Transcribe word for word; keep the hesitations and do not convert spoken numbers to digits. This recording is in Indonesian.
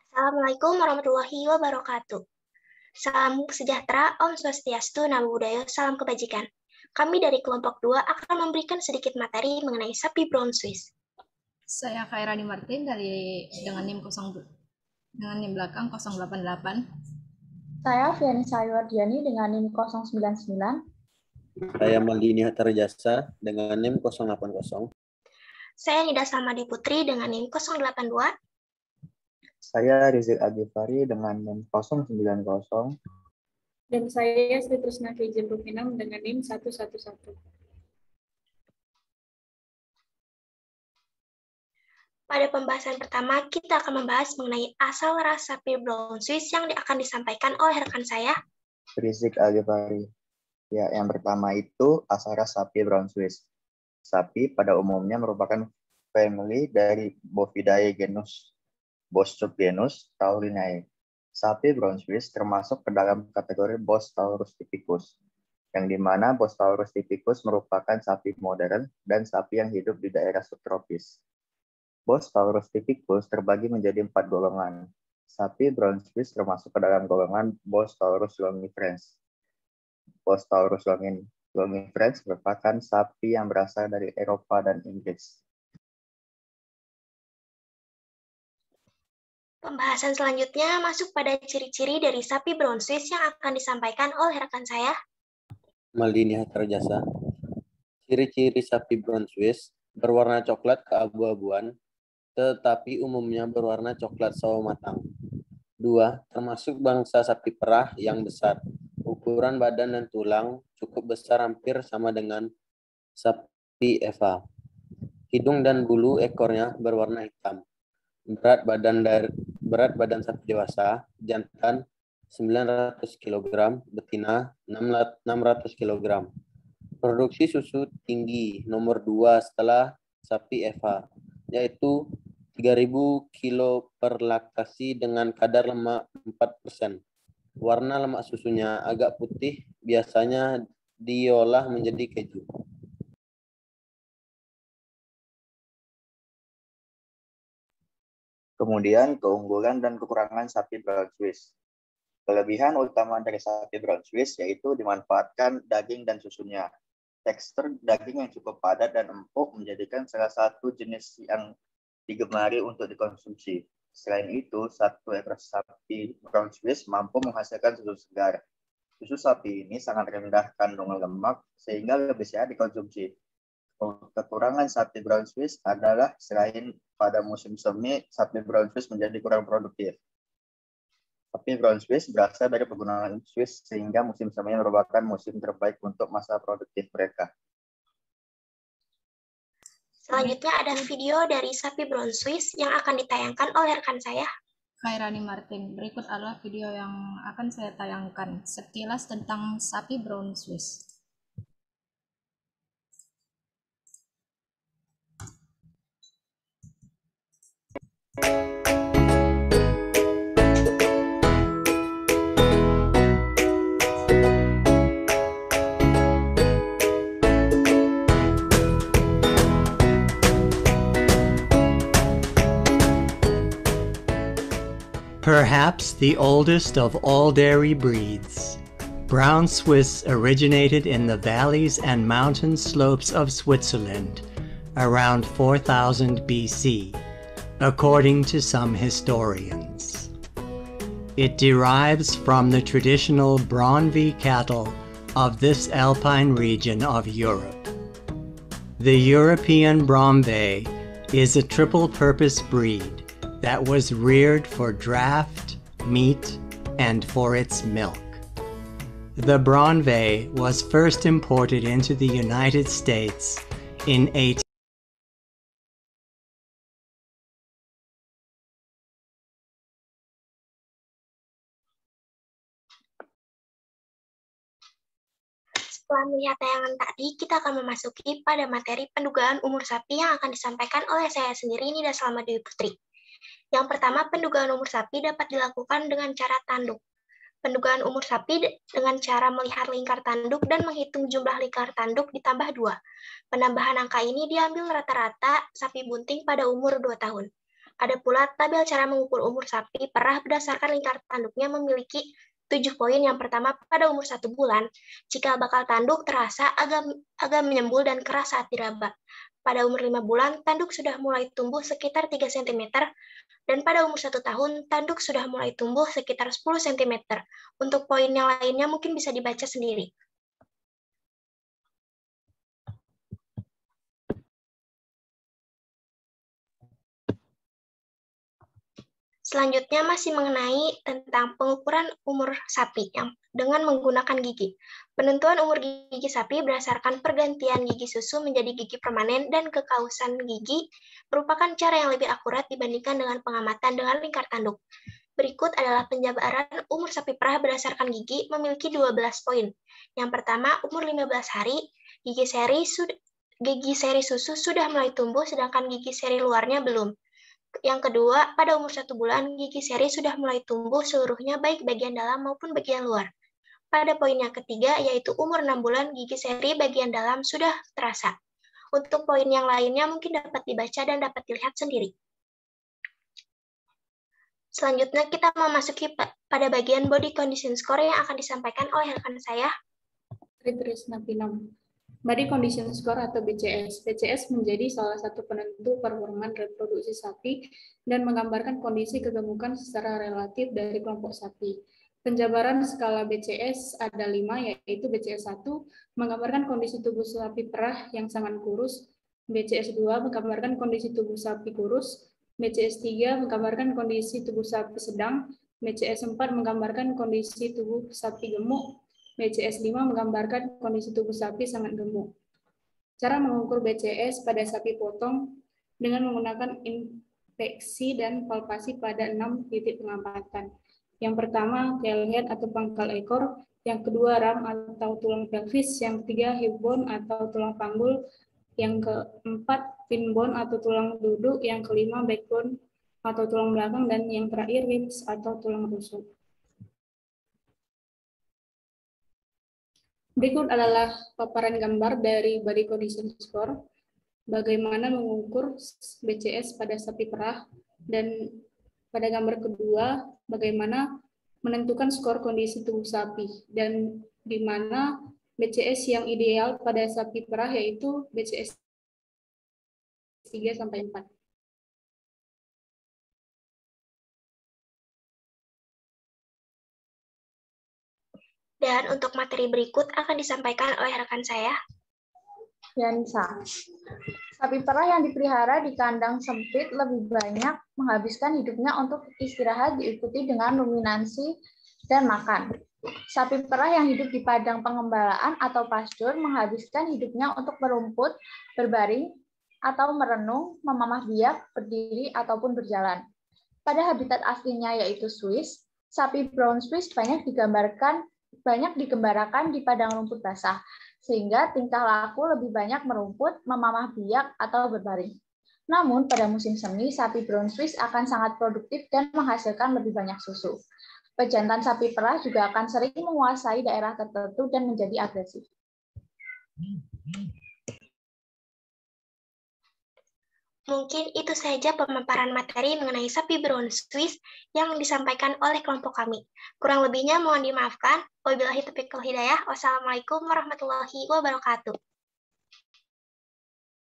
Assalamualaikum warahmatullahi wabarakatuh. Salam sejahtera, Om Swastiastu, Namo Buddhaya, salam kebajikan. Kami dari kelompok dua akan memberikan sedikit materi mengenai sapi brown Swiss. Saya Khairani Martin dari dengan NIM nol dengan NIM belakang nol delapan delapan. Saya Fiani Sayuardiani dengan NIM nol sembilan sembilan. Saya Maldini Hatarjasa dengan NIM nol delapan nol. Saya Nida Samadi Putri dengan NIM nol delapan dua. Saya Rizal Agifari dengan NIM nol sembilan nol. Dan saya Sri Trisna Fijim Rufinam dengan NIM satu satu satu. Pada pembahasan pertama, kita akan membahas mengenai asal ras sapi brown Swiss yang akan disampaikan oleh rekan saya, Rizal Agifari. Ya, yang pertama itu asal ras sapi brown Swiss. Sapi pada umumnya merupakan family dari Bovidae genus Bos subgenus Taurinae. Sapi brown Swiss termasuk ke dalam kategori Bos taurus typicus, yang dimana Bos taurus typicus merupakan sapi modern dan sapi yang hidup di daerah subtropis. Bos taurus typicus terbagi menjadi empat golongan. Sapi brown Swiss termasuk ke dalam golongan Bos taurus longiferens. Bos taurus longiferens merupakan sapi yang berasal dari Eropa dan Inggris. Pembahasan selanjutnya masuk pada ciri-ciri dari sapi brown Swiss yang akan disampaikan oleh rekan saya, Maldini Hatarjasa. Ciri-ciri sapi brown Swiss berwarna coklat keabu-abuan, tetapi umumnya berwarna coklat sawo matang. Dua, termasuk bangsa sapi perah yang besar. Ukuran badan dan tulang cukup besar, hampir sama dengan sapi Eva. Hidung dan bulu ekornya berwarna hitam. Berat badan dari berat badan sapi dewasa, jantan sembilan ratus kilogram, betina enam ratus kilogram. Produksi susu tinggi nomor dua setelah sapi Eva, yaitu tiga ribu kilo per laktasi dengan kadar lemak empat persen. Warna lemak susunya agak putih, biasanya diolah menjadi keju. Kemudian keunggulan dan kekurangan sapi brown Swiss. Kelebihan utama dari sapi brown Swiss yaitu dimanfaatkan daging dan susunya. Tekstur daging yang cukup padat dan empuk menjadikan salah satu jenis yang digemari untuk dikonsumsi. Selain itu, satu ekor sapi brown Swiss mampu menghasilkan susu segar. Susu sapi ini sangat rendah kandungan lemak sehingga lebih sehat dikonsumsi. Kekurangan sapi brown Swiss adalah selain pada musim semi, sapi brown Swiss menjadi kurang produktif. Sapi brown Swiss berasal dari penggunaan Swiss sehingga musim semi merupakan musim terbaik untuk masa produktif mereka. Selanjutnya ada video dari sapi brown Swiss yang akan ditayangkan oleh rekan saya, Khairani Martin. Berikut adalah video yang akan saya tayangkan sekilas tentang sapi brown Swiss. Perhaps the oldest of all dairy breeds, brown Swiss originated in the valleys and mountain slopes of Switzerland around four thousand B C, according to some historians. It derives from the traditional Braunvieh cattle of this alpine region of Europe. The European Braunvieh is a triple-purpose breed that was reared for draft, meat, and for its milk. The Braunvieh was first imported into the United States in eighteen Setelah melihat tayangan tadi, kita akan memasuki pada materi pendugaan umur sapi yang akan disampaikan oleh saya sendiri, Nida Salma Dewi Putri. Yang pertama, pendugaan umur sapi dapat dilakukan dengan cara tanduk. Pendugaan umur sapi dengan cara melihat lingkar tanduk dan menghitung jumlah lingkar tanduk ditambah dua. Penambahan angka ini diambil rata-rata sapi bunting pada umur dua tahun. Ada pula tabel cara mengukur umur sapi perah berdasarkan lingkar tanduknya memiliki tujuh poin. Yang pertama, pada umur satu bulan, cikal bakal tanduk terasa agak, agak menyembul dan keras saat diraba. Pada umur lima bulan, tanduk sudah mulai tumbuh sekitar tiga sentimeter, dan pada umur satu tahun, tanduk sudah mulai tumbuh sekitar sepuluh sentimeter. Untuk poin yang lainnya mungkin bisa dibaca sendiri. Selanjutnya masih mengenai tentang pengukuran umur sapi yang dengan menggunakan gigi. Penentuan umur gigi sapi berdasarkan pergantian gigi susu menjadi gigi permanen dan kekausan gigi merupakan cara yang lebih akurat dibandingkan dengan pengamatan dengan lingkar tanduk. Berikut adalah penjabaran umur sapi perah berdasarkan gigi memiliki dua belas poin. Yang pertama, umur lima belas hari, gigi seri, gigi seri susu sudah mulai tumbuh sedangkan gigi seri luarnya belum. Yang kedua, pada umur satu bulan, gigi seri sudah mulai tumbuh seluruhnya baik bagian dalam maupun bagian luar. Pada poin yang ketiga, yaitu umur enam bulan, gigi seri bagian dalam sudah terasa. Untuk poin yang lainnya mungkin dapat dibaca dan dapat dilihat sendiri. Selanjutnya kita memasuki pada bagian body condition score yang akan disampaikan oleh rekan saya. Trisna Pinam. Body Condition Score atau B C S. B C S menjadi salah satu penentu performa reproduksi sapi dan menggambarkan kondisi kegemukan secara relatif dari kelompok sapi. Penjabaran skala B C S ada lima, yaitu B C S satu menggambarkan kondisi tubuh sapi perah yang sangat kurus, B C S dua menggambarkan kondisi tubuh sapi kurus, B C S tiga menggambarkan kondisi tubuh sapi sedang, B C S empat menggambarkan kondisi tubuh sapi gemuk, B C S lima menggambarkan kondisi tubuh sapi sangat gemuk. Cara mengukur B C S pada sapi potong dengan menggunakan inspeksi dan palpasi pada enam titik pengamatan. Yang pertama, tail head atau pangkal ekor, yang kedua ram atau tulang pelvis, yang ketiga hip bone atau tulang panggul, yang keempat fin bone atau tulang duduk, yang kelima backbone atau tulang belakang, dan yang terakhir ribs atau tulang rusuk. Berikut adalah paparan gambar dari body condition score, bagaimana mengukur B C S pada sapi perah, dan pada gambar kedua, bagaimana menentukan skor kondisi tubuh sapi, dan di mana B C S yang ideal pada sapi perah yaitu B C S tiga sampai empat. Dan untuk materi berikut akan disampaikan oleh rekan saya. Yansa. Sapi perah yang dipelihara di kandang sempit lebih banyak menghabiskan hidupnya untuk istirahat diikuti dengan ruminansi dan makan. Sapi perah yang hidup di padang pengembalaan atau pastur menghabiskan hidupnya untuk merumput, berbaring, atau merenung, memamah biak, berdiri, ataupun berjalan. Pada habitat aslinya yaitu Swiss, sapi brown Swiss banyak digambarkan banyak digembarakan di padang rumput basah, sehingga tingkah laku lebih banyak merumput, memamah biak, atau berbaring. Namun, pada musim semi, sapi brown Swiss akan sangat produktif dan menghasilkan lebih banyak susu. Pejantan sapi perah juga akan sering menguasai daerah tertentu dan menjadi agresif. Mungkin itu saja pemaparan materi mengenai sapi brown Swiss yang disampaikan oleh kelompok kami. Kurang lebihnya mohon dimaafkan. Wabillahi taufiq wal hidayah. Wassalamualaikum warahmatullahi wabarakatuh.